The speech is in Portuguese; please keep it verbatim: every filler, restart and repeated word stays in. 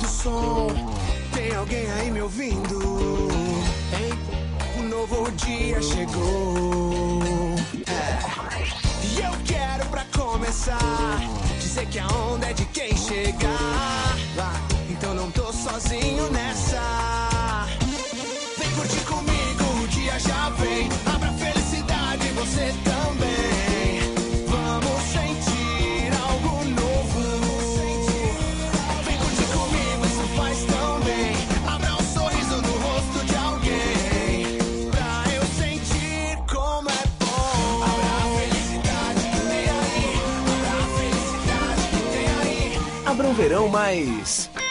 do som. Tem alguém aí me ouvindo? Hein? Um novo dia chegou. É. E eu quero pra começar dizer que a onda é de quem chegar. Então não tô sozinho nessa. Vem curtir comigo, o dia já vem. Abra felicidade, você também. Vamos sentir algo novo. Vem curtir comigo, isso faz tão bem. Abra um sorriso no rosto de alguém, pra eu sentir como é bom. Abra a felicidade que tem aí. Abra a felicidade que tem aí. Abra um verão mais